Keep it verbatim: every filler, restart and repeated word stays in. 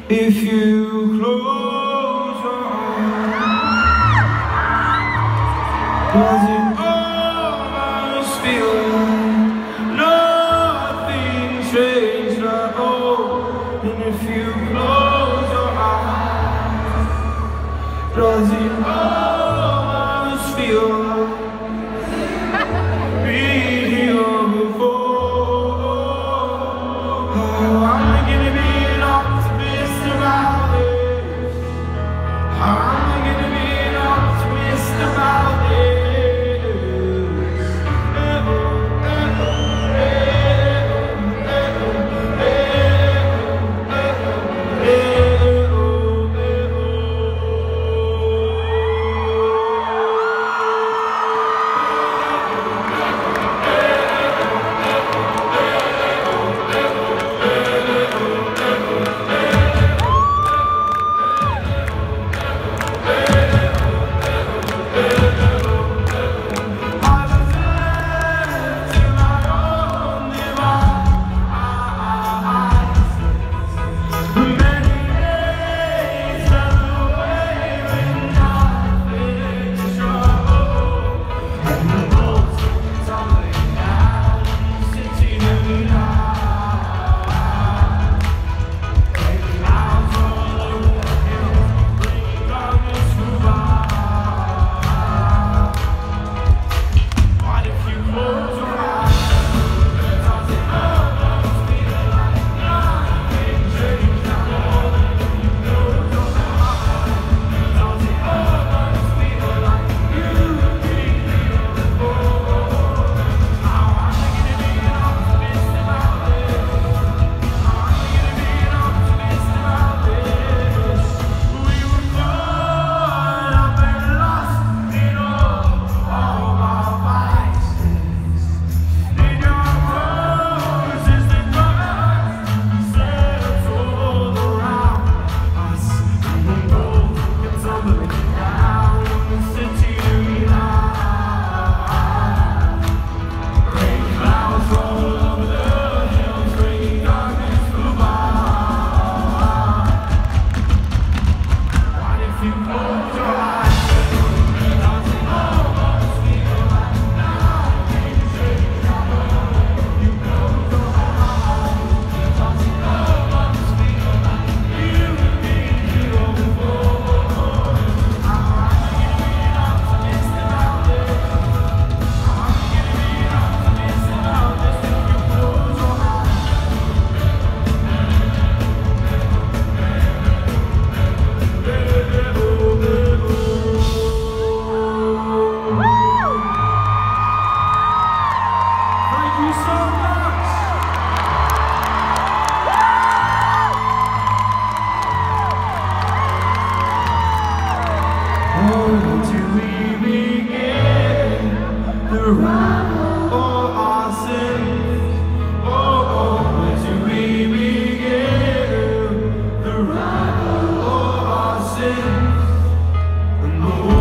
If you close your eyes, does it almost feel like nothing changed at all? And if you close your eyes, does it almost feel like being here before? Oh, I'm gonna be an optimist about this. I'm gonna be an optimist about this. Eh, oh, eh, oh, eh, oh, eh, oh, eh, oh, eh, oh, eh, Oh,